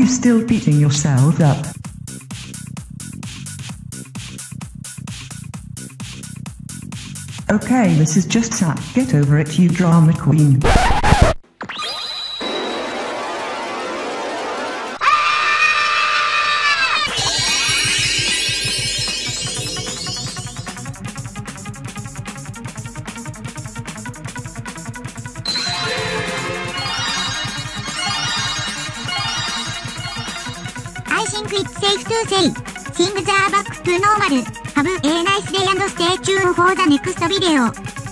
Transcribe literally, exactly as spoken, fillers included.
you still beating yourself up? Okay, this is just that. Get over it, you drama queen. I think it's safe to say, things are back to normal. Have a nice day and stay tuned for the next video.